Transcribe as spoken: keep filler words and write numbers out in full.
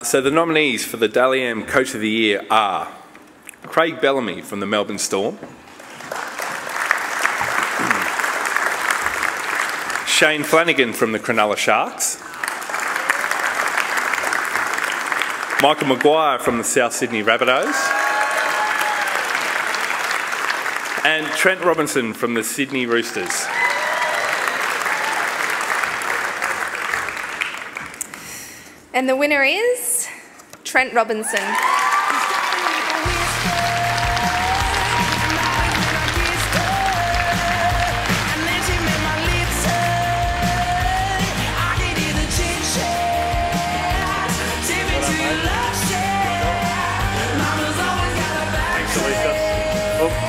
So the nominees for the Dally M Coach of the Year are Craig Bellamy from the Melbourne Storm, Shane Flanagan from the Cronulla Sharks, Michael Maguire from the South Sydney Rabbitohs, and Trent Robinson from the Sydney Roosters. And the winner is Trent Robinson. Oh.